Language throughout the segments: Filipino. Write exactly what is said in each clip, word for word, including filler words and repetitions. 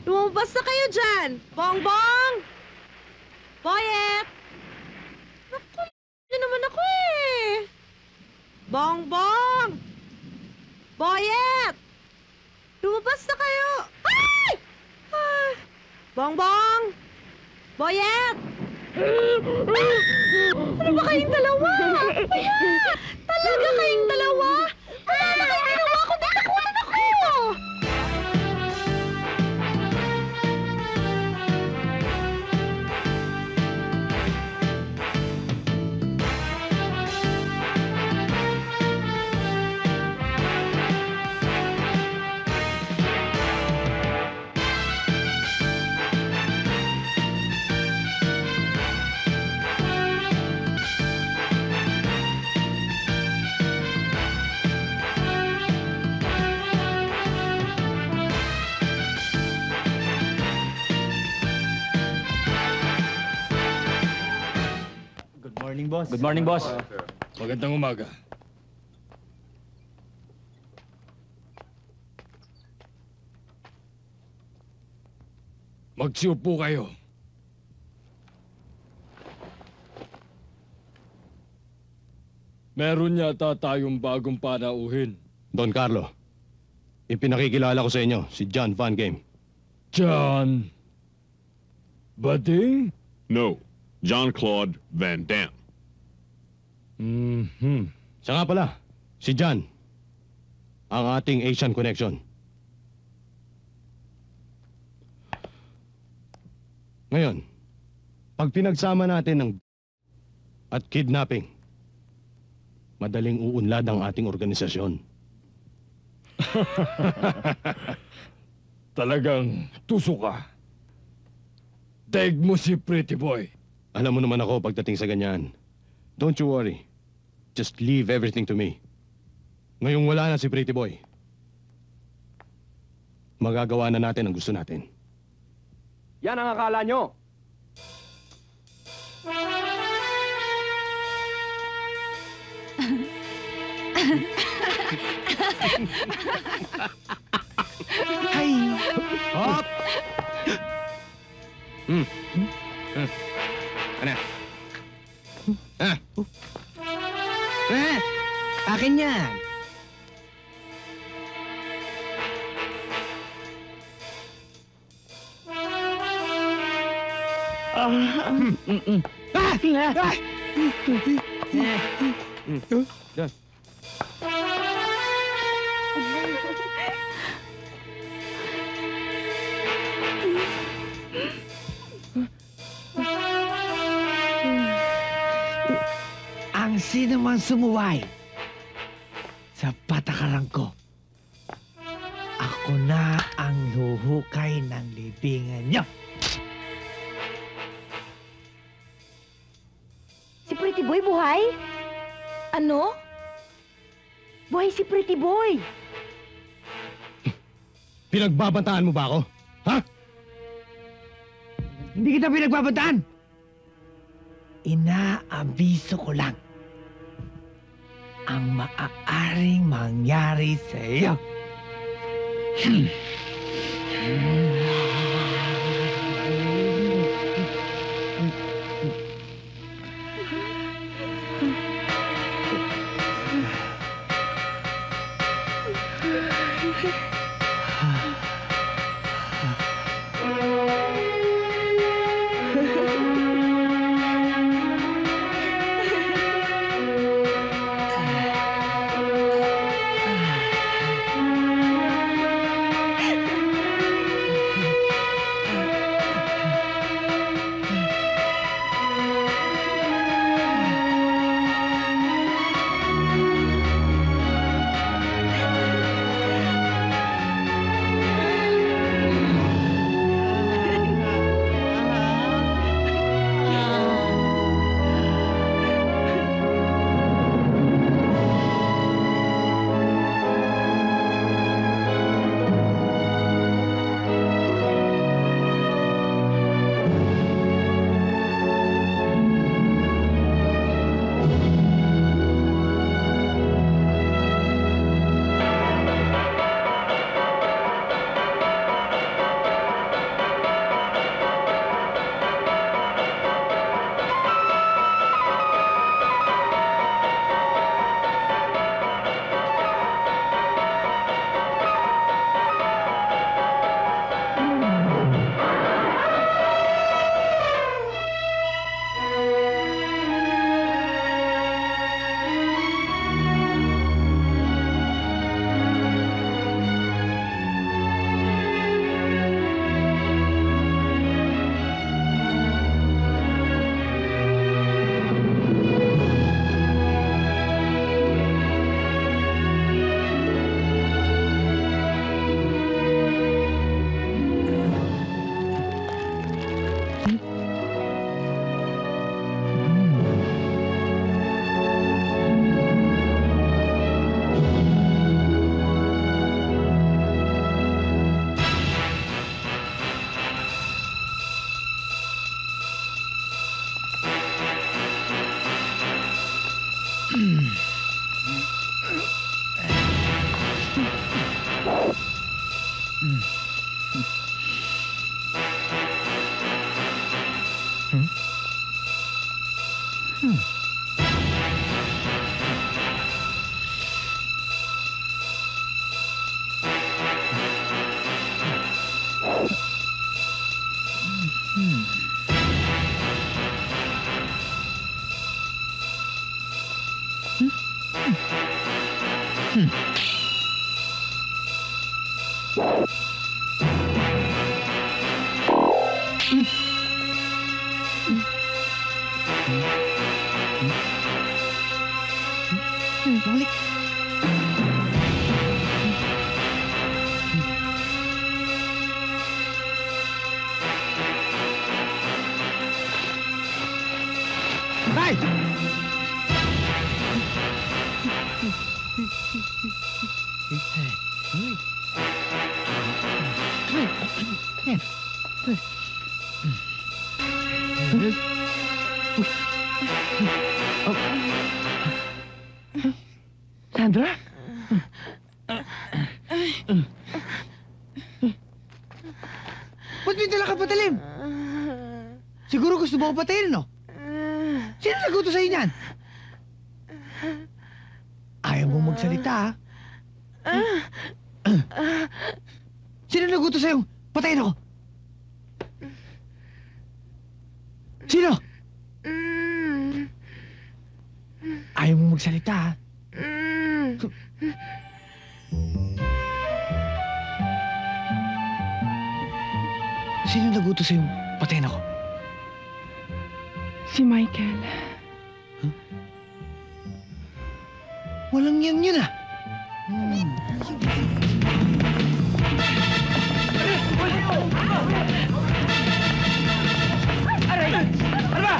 Lumabas na kayo dyan! Bongbong! Boyet! Naku, na naman ako eh! Bongbong! Boyet! Lumabas na kayo! Ay! Ay! Bongbong! Boyet! Ano ba kayong dalawa? Kaya! Talaga kayong dalawa? Wala na kayong ginawa ko! Di takunan ako! Morning, boss. Good morning, boss. Magandang umaga. Magsiupo kayo. Meron yata tayong bagong panauhin. Don Carlo, ipinakikilala ko sa inyo si John Van Game. John Bading? No, Jean-Claude Van Damme. Mm-hmm. Siya nga pala, si John. Ang ating Asian connection. Ngayon, pag pinagsama natin ng at kidnapping, madaling uunlad ang ating organisasyon. Talagang tuso ka. Daig mo si Pretty Boy. Alam mo naman ako pagdating sa ganyan. Don't you worry. Just leave everything to me. Ngayong wala na si Pretty Boy, magagawa na natin ang gusto natin. Yan ang akala nyo. Ay! Hop! Hmm. Hmm. Ano? Ah! Eh! Akin yan! Ah! Ah! Ah! Yan. Ang sino man sumuway sa patakaran ko, ako na ang huhukay ng libingan niyo. Si Pretty Boy buhay? Ano? Buhay si Pretty Boy. Pinagbabantaan mo ba ako? Ha? Hindi kita pinagbabataan. Inaabiso ko lang ang maaaring mangyari sa iyo. Bumalik. Ay! Sandra? Ba't may dala ka patalim? Siguro gusto mo ko patayin, no? Sino naguto sa'yo niyan? Ayaw mo magsalita, ha? Sino naguto sa'yo? Patayin ako! Sino? Ayaw mo magsalita, ha? Sino naguto sa'yo? Patayin ako. Si Michael. Walang yan yun, ah. Aray! Ano ba?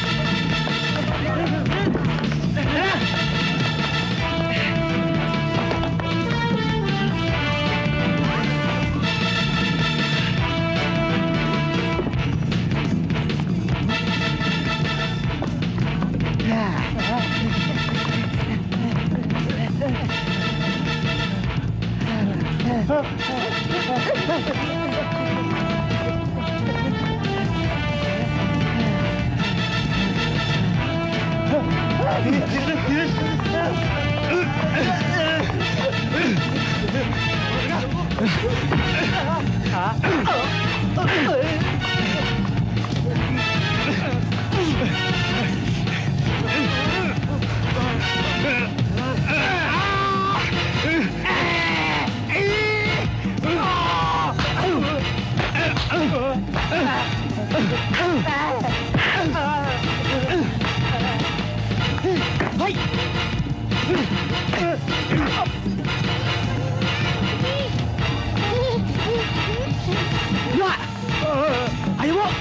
Ayaw mo!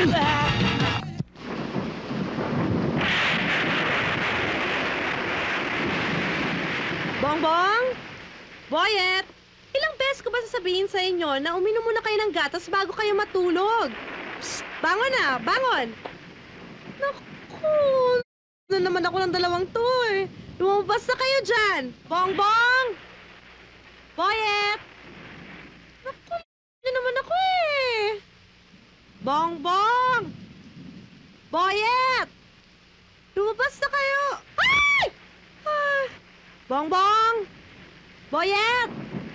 Bongbong? Boyet? Ilang beses ko ba sasabihin sa inyo na uminom muna kayo ng gatas bago kayo matulog? Psst! Bangon na! Bangon! Naku! Na naman ako ng dalawang to eh. Lumabas na kayo dyan! Bongbong! Boyet! Naku! Yun naman ako eh! Bongbong! Boyet! Lumabas na kayo! Ay! Ay! Bongbong! Boyet!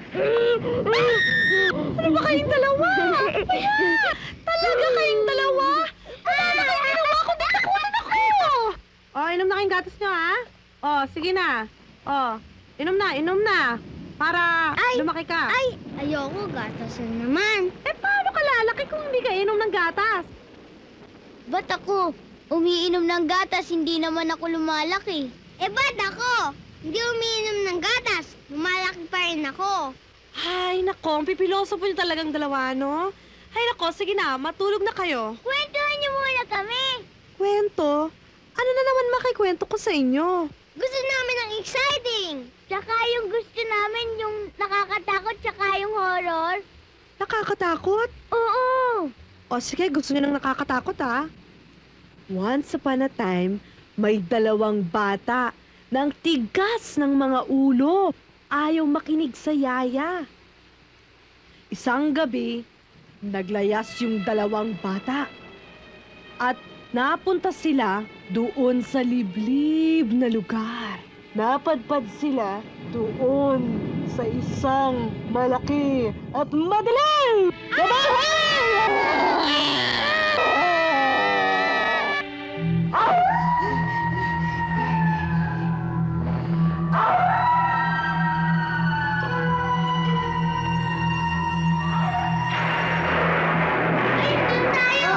Ano ba kayong dalawa? Kaya! Talaga kayong dalawa? Wala na kayong ginawa ko, di takunan ako! Oh, inom na kayong gatas nyo, ha? Oh, sige na. Oh, inom na, inom na. Para Ay! lumaki ka. Ay, ayoko, gatas na naman. Eh, paano ka lalaki kung hindi ka inom ng gatas? Ba't ako umiinom ng gatas, hindi naman ako lumalaki? Eh, ba't ako? Hindi umiinom ng gatas, lumalaki pa rin ako. Ay, nako, ang pipiloso po yung talagang dalawa, no? Ay, nako, sige na, matulog na kayo. Kwentuhan niyo muna kami. Kwento? Ano na naman makikwento ko sa inyo? Gusto namin ng exciting. Tsaka yung gusto namin yung nakakatakot, tsaka yung horror. Nakakatakot? Oo. O sige, gusto niyo ng nakakatakot, ha? Once upon a time, may dalawang bata ng tigas ng mga ulo. Ayaw makinig sa yaya. Isang gabi, naglayas yung dalawang bata. At napunta sila doon sa liblib na lugar. Napadpad sila doon sa isang malaki at madilim na bahay! Ay, doon tayo!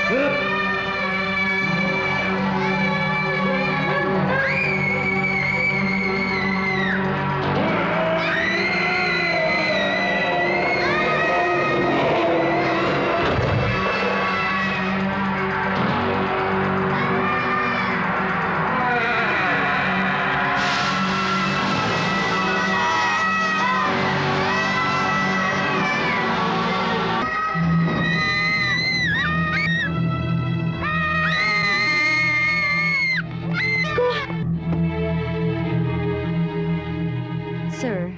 Sir,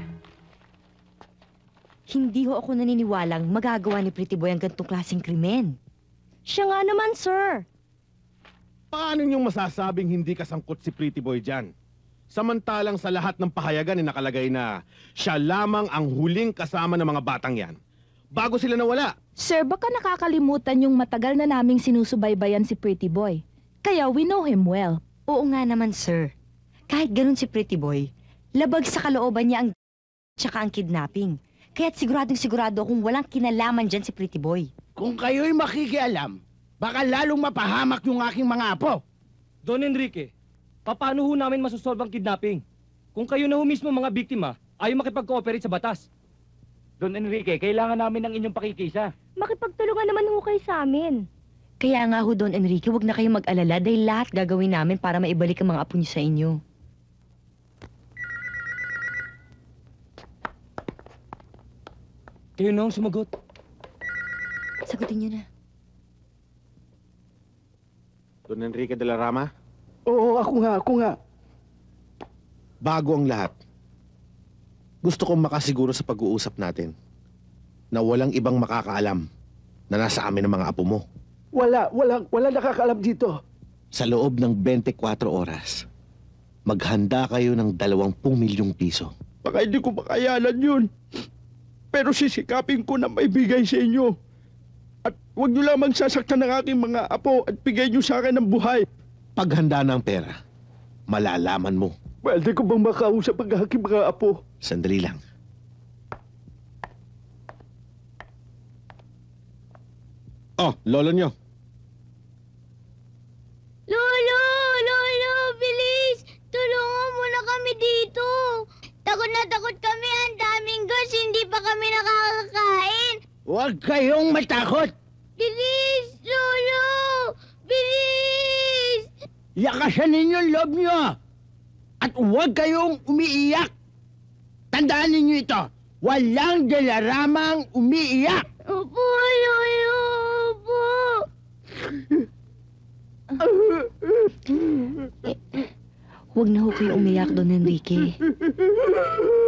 hindi ho ako naniniwalang magagawa ni Pretty Boy ang ganitong klaseng krimen. Siya nga naman, sir. Paano niyong masasabing hindi kasangkot si Pretty Boy dyan? Samantalang sa lahat ng pahayagan ay nakalagay na siya lamang ang huling kasama ng mga batang yan. Bago sila nawala. Sir, baka nakakalimutan yung matagal na naming sinusubaybayan si Pretty Boy. Kaya we know him well. Oo nga naman, sir. Kahit ganun si Pretty Boy, labag sa kalooban niya ang tsaka ang kidnapping. Kaya't siguradong sigurado akong walang kinalaman dyan si Pretty Boy. Kung kayo'y makikialam, baka lalong mapahamak yung aking mga apo. Don Enrique, paano ho namin masosolve ang kidnapping? Kung kayo na ho mismo mga biktima, ayaw makipag-cooperate sa batas. Don Enrique, kailangan namin ng inyong pakikisa. Makipagtulungan naman ho kayo sa amin. Kaya nga ho, Don Enrique, huwag na kayong mag-alala dahil lahat gagawin namin para maibalik ang mga apo niyo sa inyo. Kayo na ang sumagot. Sagutin niyo na. Don Enrique de la Rama, Oo, ako nga, ako nga. bago ang lahat, gusto kong makasiguro sa pag-uusap natin na walang ibang makakaalam na nasa amin ang mga apo mo. Wala, wala, wala nakakaalam dito. Sa loob ng twenty-four oras, maghanda kayo ng dalawampung milyong piso. Baka hindi ko makayanan yun. Pero sisikapin ko na maibigay sa inyo. At huwag niyo lamang sasaktan ng aking mga apo at bigay niyo sa akin ng buhay. Paghanda ng pera, malalaman mo. Pwede ko bang makausap ang aking mga apo? Sandali lang. Oh, lolo nyo. Lolo! Lolo! Bilis! Tulungan mo na kami dito! Takot na takot kami! Ang daming gas! Hindi pa kami nakakakain! Huwag kayong matakot! Bilis! Lolo! Bilis! Lakasan ninyo ang loob nyo! At huwag kayong umiiyak! Tandaan ninyo ito! Walang dalaramang umiiyak! Opo, Lolo! Opo! Huwag na ho kayo umiyak, Don Enrique.